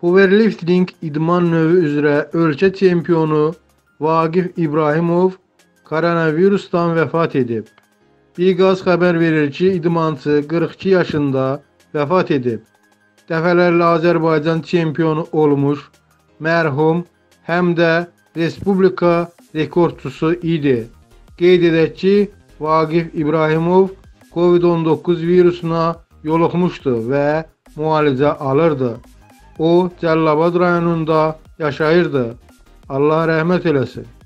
Powerlifting idman növü üzrə ölkə çempionu Vaqif İbrahimov koronavirusdan vəfat edib. Biqaz xəbər verir ki, idmançı 42 yaşında vəfat edib. Dəfələrlə Azərbaycan çempionu olmuş mərhum həm də Respublika rekordçusu idi. Qeyd edək ki, Vaqif İbrahimov COVID-19 virusuna yoluxmuşdu və müalicə alırdı. O, Cəlilabad rayonunda yaşayırdı. Allah rəhmət eləsin.